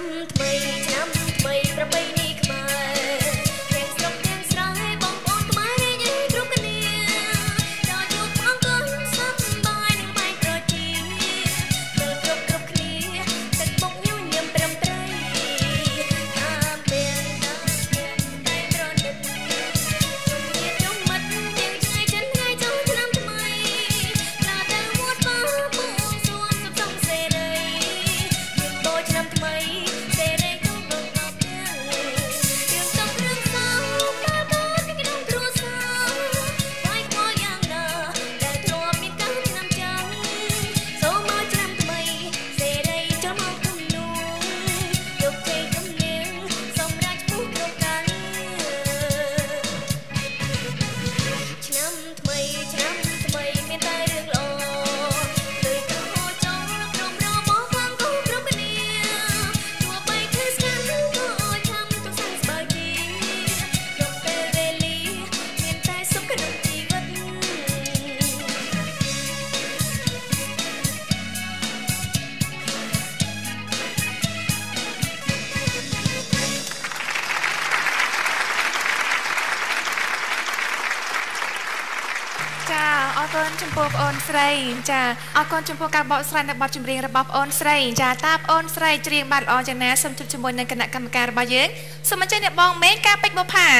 ចំពោះបងអូនស្រីចាអរគុណចំពោះការបកស្រាយនៅបទចម្រៀងរបស់បងអូនស្រីចាតើបងអូនស្រីច្រៀងបានល្អយ៉ាងណាសូមជួបជាមួយនឹងគណៈកម្មការរបស់យើងសូមអញ្ជើញអ្នកបងមេការពេជ្របុប្ផា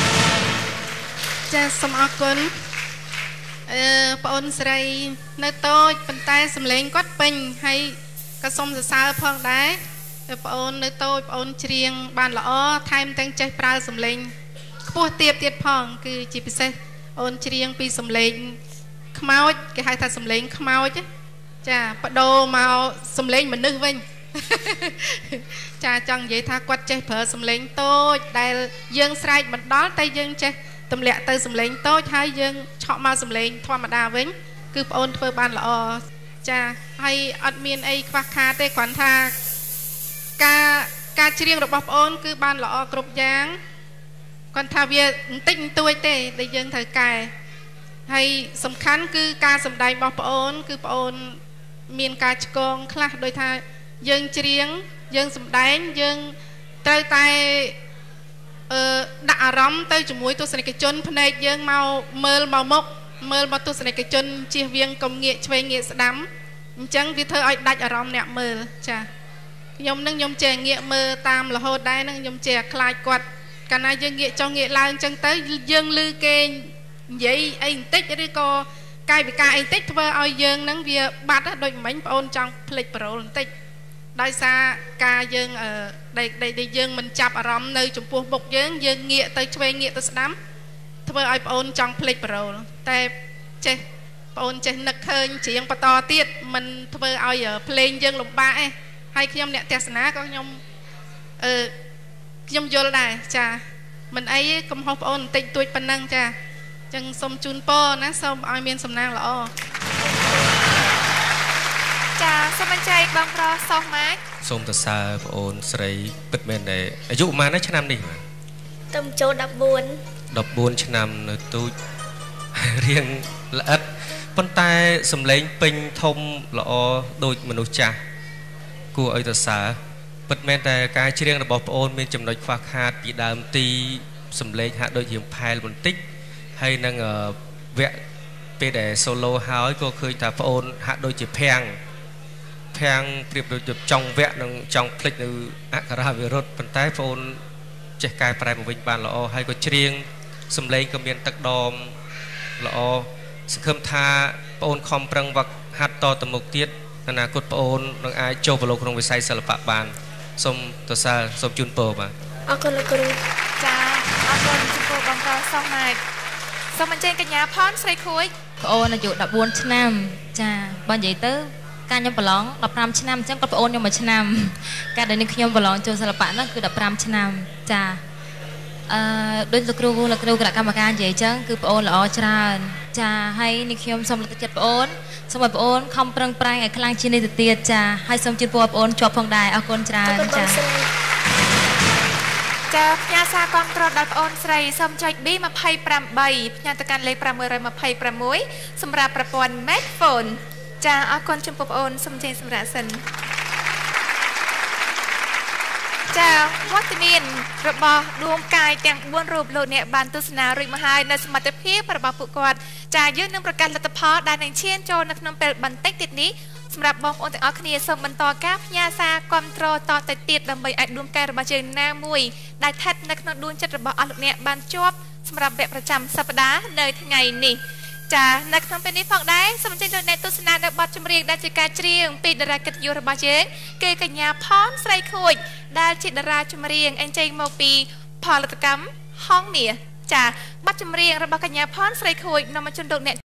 ចាសូមអរគុណបងអូនស្រីនៅតូចប៉ុន្តែសម្លេងគាត់ពេញហើយក៏សូមសរសើរផងដែរបងអូននៅតូចបងអូនច្រៀងបានល្អថែមទាំងចេះប្រើសម្លេងខ្ពស់ទៀតផងគឺជាពិសេសអូនច្រៀងពីសម្លេងខ្មោចគេហៅថាសម្លេងខ្មោចចាបដូរមកសម្លេងមនុស្សវិញចាចង់និយាយថាគាត់ចេះប្រើសម្លេងតូចដែលយើងស្រែកមិនដល់តែយើងចេះទម្លាក់ទៅសម្លេងតូចហើយយើងឆក់មកសម្លេងធម្មតាវិញគឺបងអូនធ្វើបានល្អចាហើយអត់មានអីខ្វះខាតទេគ្រាន់ថាការច្រៀងរបស់បងអូនគឺបានល្អគ្រប់យ៉ាងគាត់ថាវាបន្តិចបន្តួចទេដែលយើងត្រូវកែហើយសំខាន់គឺការសម្ដែងរបស់បងអូនគឺបងអូនមានការឆ្កងខ្លះដោយថាយើងច្រៀងយើងសម្ដែងយើងត្រូវតែដាក់អារម្មណ៍ទៅជាមួយទស្សនិកជនភ្នែកយើងមកមើលមកមុខមើលមកទស្សនិកជនជៀសវាងកុំងាកឆ្វេងងាកស្ដាំអញ្ចឹងវាធ្វើឲ្យដាច់អារម្មណ៍អ្នកមើលចាខ្ញុំចេះងាកមើលតាមរហូតដែរនឹងខ្ញុំចេះខ្លាចគាត់កាលណាយើងងាកចុះងាកឡើងអញ្ចឹងទៅយើងឮគេនិយាយអីបន្តិចឬក៏កាយវិការអីបន្តិចធ្វើឲ្យយើងនឹងវាបាត់ដូចមិញបងអូនចង់ភ្លេចប្រូលបន្តិចដោយសារការយើងដែលយើងមិនចាប់អារម្មណ៍នៅចំពោះមុខយើងងាកទៅឆ្វេងងាកទៅស្ដាំធ្វើឲ្យបងអូនចង់ភ្លេចប្រូលតែចេះបងអូនចេះនឹកឃើញច្រៀងបន្តទៀតមិនធ្វើឲ្យភ្លេងយើងលំបាកទេហើយខ្ញុំអ្នកទេសនាក៏ខ្ញុំយល់ដែរចាមិនអីទេកំហុសបងអូនបន្តិចតួចប៉ុណ្ណឹងចាចឹងសូមជូនពរណាសូមឲ្យមានសំណាងល្អចាសូមអញ្ជើញបងប្រុសសោះម៉ាច់សូមសរសើរបងអូនស្រីពិតមែនដែរអាយុប៉ុន្មានណាឆ្នាំនេះបាទទៅចូល14 ឆ្នាំនៅទូចរៀងល្អិតប៉ុន្តែសំឡេងពេញធំល្អដូចមនុស្សចាស់គួរឲ្យសរសើរពិតមែនតែការច្រៀងរបស់បងអូនមានចំណុចខ្វះខាតពីដើមទីសំឡេងហាក់ដូចរៀងផែលបន្តិចហើយនឹងវគ្គពេលដែល solo ហើយក៏ឃើញថាបងអូនហាក់ដូចជាភាំងប្រៀបដូចចង់វគ្គនឹងចង់ភ្លេចនៅអក្ខរាវិរុទ្ធប៉ុន្តែបងអូនចេះកែប្រែមកវិញបានល្អហើយក៏ច្រៀងសំឡេងក៏មានទឹកដមល្អសង្ឃឹមថាបងអូនខំប្រឹងវឹកហាត់តទៅមុខទៀតអនាគតបងអូននឹងអាចចូលប្រឡូកក្នុងវិស័យសិល្បៈបានសូមសរសើរសូមជូនពរបាទអរគុណលោកគ្រូចាអរគុណចំពោះបងប្រុសសោះម៉ាច់សូមអញ្ជើញកញ្ញាផនស្រីខួយបងអូនអាយុ14ឆ្នាំចាបើនិយាយទៅការខ្ញុំប្រឡង15ឆ្នាំអញ្ចឹងគាត់បងអូនខ្ញុំ1ឆ្នាំការដែលនេះខ្ញុំប្រឡងចូលសិល្បៈហ្នឹងគឺ15ឆ្នាំចាដូចលោកគ្រូគណៈកម្មការនិយាយអញ្ចឹងគឺបងអូនល្អច្រើនចាហើយនេះខ្ញុំសូមលើកទឹកចិត្តបងអូនសូមឲ្យបងអូនខំប្រឹងប្រែងឲ្យខ្លាំងជាងនេះទៅទៀតចាហើយសូមជូនពរបងអូនជាប់ផងដែរអរគុណច្រើនចាចាផ្ញើសារគាំទ្រដល់បងអូនស្រីសូមចុច B28 ផ្ញើទៅកាន់លេខ626សម្រាប់ប្រព័ន្ធ Smartphone ចាអរគុណចំពោះបងអូនសូមចេញសម្រាប់សិនចាវត្តមានរបស់ដួងកាយទាំង4រូបលោកអ្នកបានទស្សនារួចមកហើយនៅសមត្ថភាពរបស់ពួកគាត់ចាយើងនឹងប្រកាសលទ្ធផលដែលនឹងឈានចូលនៅក្នុងពេលបន្តិចទៀតនេះសម្រាប់បងប្អូនទាំងអស់គ្នាសូមបន្តការផ្ញើសារគាំទ្រតទៅទៀតដើម្បីឲ្យដួងកាយរបស់យើងណាមួយដែលស្ថិតនៅក្នុងដួងចិត្តរបស់អស់លោកអ្នកបានជាប់សម្រាប់វគ្គប្រចាំសប្តាហ៍នៅថ្ងៃនេះចានៅក្នុងពេលនេះផងដែរសូមអញ្ជើញលោកអ្នកទស្សនានៅបទចម្រៀងដែលជាការច្រៀងពីតារាកិត្តិយសរបស់យើងគឺកញ្ញាផនស្រីខួចដែលជាតារាចម្រៀងអញ្ជើញមកពីផលិតកម្មហងមាសចាបទចម្រៀងរបស់កញ្ញាផនស្រីខួចនាំមកជូនលោកអ្នក